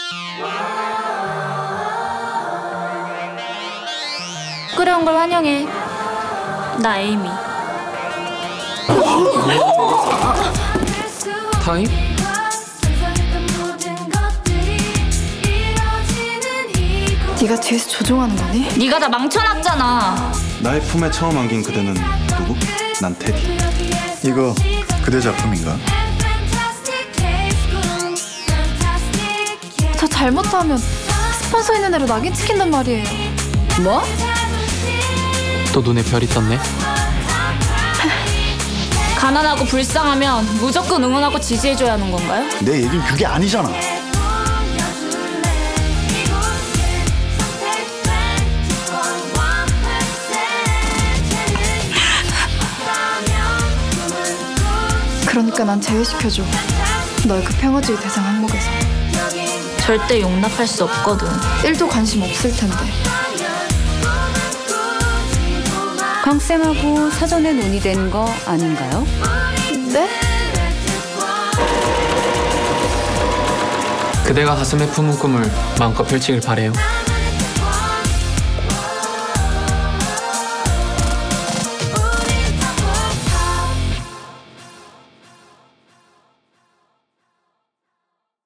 끌어온 걸 환영해. 나 에이미. 타임? 네가 뒤에서 조종하는 거니? 네가 다 망쳐놨잖아. 나의 품에 처음 안긴 그대는 누구? 난 테디. 이거 그대 작품인가? 저 잘못하면 스폰서 있는 애로 낙인 찍힌단 말이에요. 뭐? 또 눈에 별이 떴네. 가난하고 불쌍하면 무조건 응원하고 지지해줘야 하는 건가요? 내 얘긴 그게 아니잖아. 그러니까 난 제외시켜줘. 널 그 평화주의 대상 항목에서. 절대 용납할 수 없거든. 1도 관심 없을 텐데. 강쌤하고 사전에 논의된 거 아닌가요? 네? 그대가 가슴에 품은 꿈을 마음껏 펼치길 바래요.